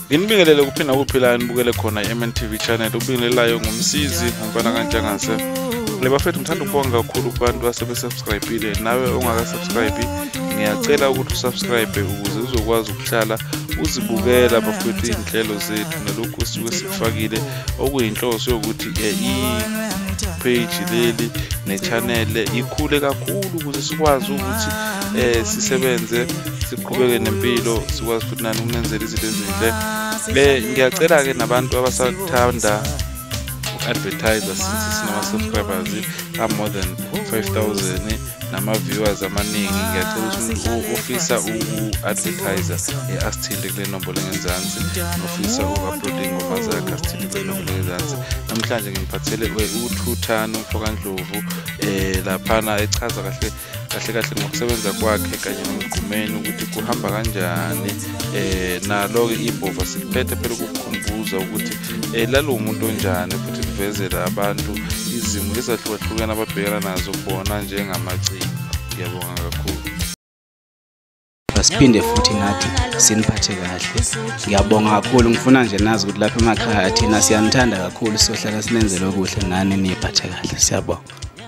Nginibingelele kuphina kuphila nibukele khona iMNTV channel ubingelelayo ngumsizi umfana kaNtshangase. Le bafethu ngithanda ukubonga kakhulu kubantu asebesubscribeile. Nawe ongaka-subscribe ngiyacela ukuthi usubscribe ukuze uzokwazi ukuhlala uzibukela bafethu inhlelo zethu nalokho esisuke sikufakile okuyinhloso yokuthi page leli nechannel ikhule kakhulu ukuze sikwazi ukuthi sisebenze siqhubeke nempilo sikwazi futhi nani ukunenzela izinto ezinhle. Ngiyacela ke nabantu abasathanda advertiser since sinama subscribers are more than 5,000 nama viewers amaningi. Ngiyacela ukuthi ofisa advertiser asithinte kule nombolo ngenzansi ofisa uploading ngoma zakhe asithinte kule nombolo ngenzansi. Namhlanje ngiphathele uThuthani umfoka Ndlovu laphana echaza kahle ngokusebenza kwakhe kanye noMgqumeni ukuthi kuhamba kanjani nalo iBhova siphethe phela ukukhumbuza ukuthi lalo umuntu onjani futhi livezela abantu izimo ezahlukahlukene ababhekana nazo bona njengamaciko. Ngiyabonga kakhulu. Siphinde futhi nathi siniphathe kahle. Ngiyabonga kakhulu ngifuna nje nazi ukuthi lapha emakhaya thina siyanithanda kakhulu sizohlala sinenzele okuhle nani niphathe kahle. Siyabonga.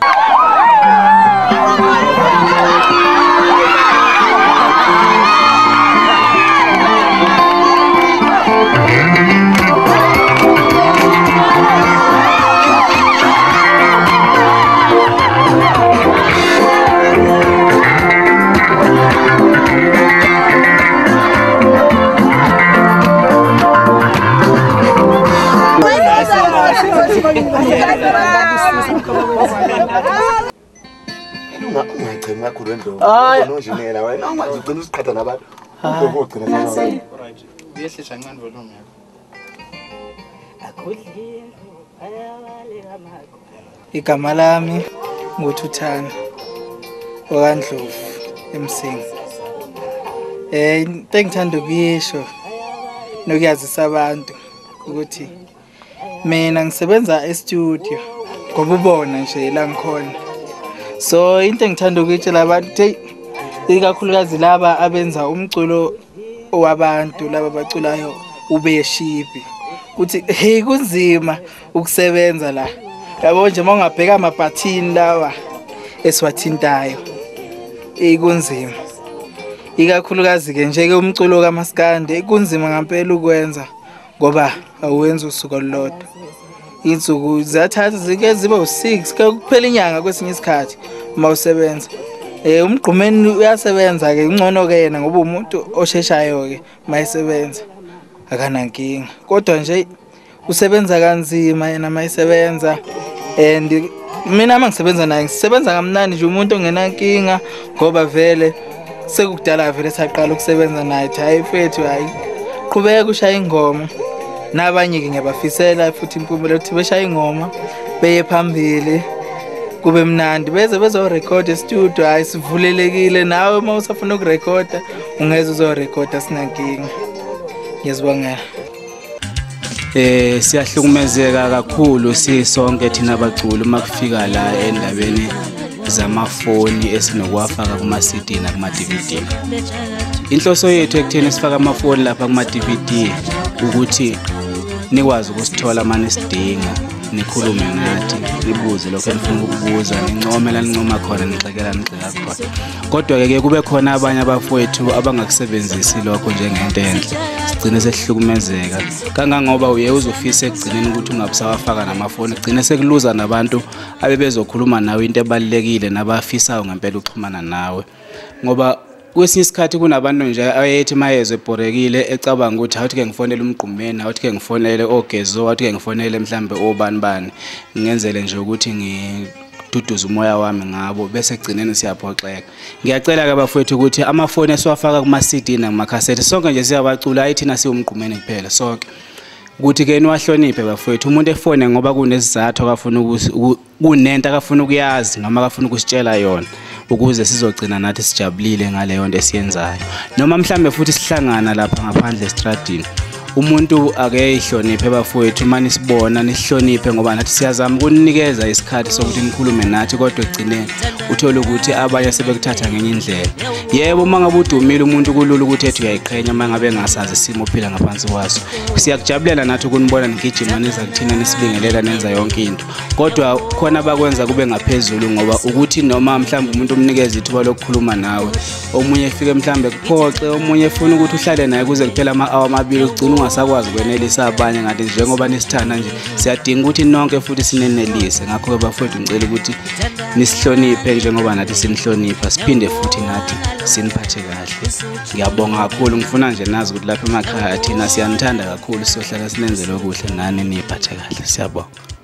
Ngicela kakhulu Ndlovu onojinela wena ungaze ugcina usiqhatha nabantu ugcina nabantu uyehlisha kancane volume yakho igama lami nguThuthani okaNdlovu emsingi. Into engithanda ukuyisho nokuyazisa abantu ukuthi mina ngisebenza e-studio ngoba ubona nje la ngikhona. So into engithanda ukuyitshela abantu ikakhulukazi laba abenza umculo wabantu laba baculayo ubeshibi ukuthi hey kunzima ukusebenza la. Yabo nje mawungabheka amabhathini lawa esiwathintayo kunzima. Ikakhulukazi ke nje ke umculo kaMaskandi kunzima ngempela ukwenza ngoba awenza usuku olulodwa. Insuku zathatha zike ziba u6 kuphela inyanga kwesinye isikhathi mawusebenza. uMgqumeni uyasebenza ke ngcono ke yena ngoba umuntu osheshayo ke mayisebenza akanankinga. Kodwa nje usebenza kanzima yena mayisebenza and mina mangisebenza naye ngisebenza kamnandi nje umuntu ongenankinga ngoba vele sekukudala vele saqala ukusebenza naye. Hayi mfethu hayi qhubeka ushaya ingoma. Nabanye ke ngiyabafisela futhi impumelelo ukuthi beshaya ingoma beye phambili kube mnandi beze bezorecord e-studio. Hayi sivulelekile nawe mawusafuna ukurecorda ungeze uzorecorda sinankinga. Ngiyazibongela. Siyahlukumezeka kakhulu sisonke thina abaculi makufika la endabeni zamafoni esinokuwafaka kuma-CD nakuma-DVD. Inhloso yethu ekutheni sifaka amafoni lapha kuma-DVD ukuthi nikwazi ukusithola manje sidinga nikhulume nathi nibuze lokho enifuna ukubuza nincome la nincoma khona nixekela khona. Kodwa ke kube khona abanye abafowethu abangakusebenzisi lokho njengento enhle sigcine sehlukumezeka kangangoba uye uzofisa ekugcineni ukuthi ungabusawafaka namafoni igcine sekuluza nabantu abebezokhuluma nawe into ebalekile nabafisayo ngempela ukuxhumana nawe ngoba kwesinye isikhathi kunabantu nje ayethi mayezwe ebhorekile ecabanga ukuthi awuthi ke ngifonele uMgqumeni awuthi ke ngifonele ogezo awuthi ke ngifonele mhlambe obanibani ngenzele nje ukuthi ngiduduza umoya wami ngabo bese egcineni siyaphoxeka. Ngiyacela ke abafowethu ukuthi amafoni esiwafaka kuma-CD nakuma-cassette sonke nje siyabacula ayi thina siwuMgqumeni kuphela sonke ukuthi ke niwahloniphe bafowethu. Umuntu efone ngoba kunesizathu akafuna kunento akafuna ukuyazi noma akafuna ukusitshela yona ukuze sizogcina nathi sijabulile ngale yonto esiyenzayo noma mhlambe futhi sihlangana lapha ngaphandle estradini umuntu ake ihloniphe bafowethu manje sibona nisihloniphe ngoba nathi siyazama ukunikeza isikhathi sokuthi nikhulume nathi kodwa egcineni uthola ukuthi abanye sebekuthatha ngenye indlela. Yebo mangabe udumile umuntu kulula ukuthi ethi uyayiqhenya mangabe engasazi isimo ophila ngaphansi kwaso. Siyakujabulela nathi ukunibona nigijima niza kuthina nisibingelela nenza yonke into. Kodwa khona abakwenza kube ngaphezulu ngoba ukuthi noma mhlawumbe umuntu umnikeza ithuba lokukhuluma nawe, omunye efike mhlawumbe kuphoxe, omunye efuna ukuthi uhlale naye kuze kuphela ama-hour amabili ugcina ungasakwazi ukwenelisa abanye ngathi njengoba nisithanda nje siyadinga ukuthi nonke futhi sinenelise. Ngakho ke bafowethu ngicela ukuthi nisihloniphe njengoba nathi sinihlonipha, siphinde futhi nathi siniphathe kahle. Ngiyabonga kakhulu, ngifuna nje nazi ukuthi lapha emakhaya thina siyanithanda kakhulu, siyohlala sinenzele okuhle nani niphathe kahle. Siyabonga.